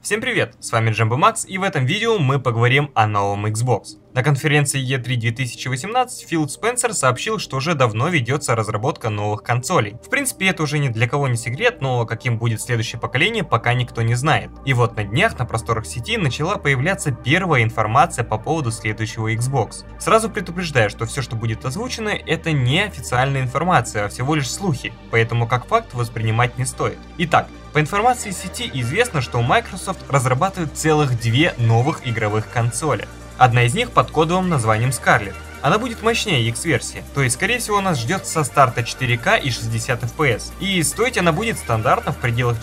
Всем привет, с вами Джамбо Макс, и в этом видео мы поговорим о новом Xbox. На конференции E3 2018 Фил Спенсер сообщил, что уже давно ведется разработка новых консолей. В принципе, это уже ни для кого не секрет, но каким будет следующее поколение, пока никто не знает. И вот на днях на просторах сети начала появляться первая информация по поводу следующего Xbox. Сразу предупреждаю, что все, что будет озвучено, это не официальная информация, а всего лишь слухи, поэтому как факт воспринимать не стоит. Итак, по информации сети известно, что Microsoft разрабатывает целых две новых игровых консоли. Одна из них под кодовым названием Scarlett. Она будет мощнее X-версии, то есть скорее всего нас ждет со старта 4К и 60 FPS. И стоить она будет стандартно в пределах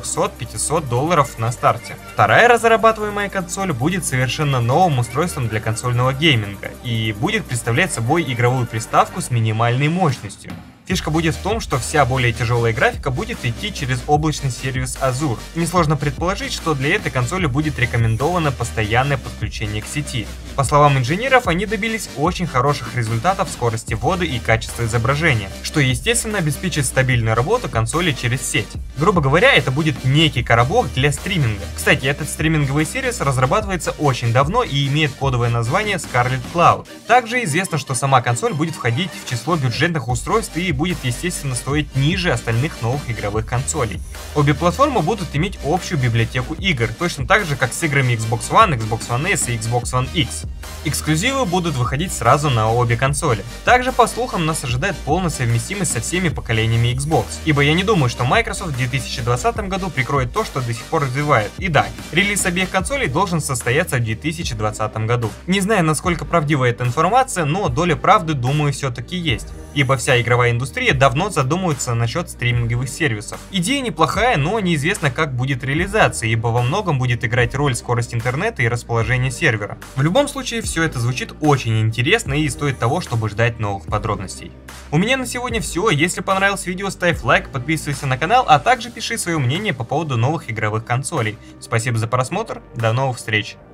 $400-500 на старте. Вторая разрабатываемая консоль будет совершенно новым устройством для консольного гейминга и будет представлять собой игровую приставку с минимальной мощностью. Фишка будет в том, что вся более тяжелая графика будет идти через облачный сервис Azure. Несложно предположить, что для этой консоли будет рекомендовано постоянное подключение к сети. По словам инженеров, они добились очень хороших результатов в скорости ввода и качестве изображения, что естественно обеспечит стабильную работу консоли через сеть. Грубо говоря, это будет некий коробок для стриминга. Кстати, этот стриминговый сервис разрабатывается очень давно и имеет кодовое название Scarlett Cloud. Также известно, что сама консоль будет входить в число бюджетных устройств и будет, естественно, стоить ниже остальных новых игровых консолей. Обе платформы будут иметь общую библиотеку игр, точно так же, как с играми Xbox One, Xbox One S и Xbox One X. Эксклюзивы будут выходить сразу на обе консоли. Также, по слухам, нас ожидает полная совместимость со всеми поколениями Xbox, ибо я не думаю, что Microsoft в 2020 году прикроет то, что до сих пор развивает. И да, релиз обеих консолей должен состояться в 2020 году. Не знаю, насколько правдива эта информация, но доля правды, думаю, все-таки есть. Ибо вся игровая индустрия давно задумывается насчет стриминговых сервисов. Идея неплохая, но неизвестно, как будет реализация, ибо во многом будет играть роль скорость интернета и расположение сервера. В любом случае, все это звучит очень интересно и стоит того, чтобы ждать новых подробностей. У меня на сегодня все. Если понравилось видео, ставь лайк, подписывайся на канал, а также пиши свое мнение по поводу новых игровых консолей. Спасибо за просмотр, до новых встреч!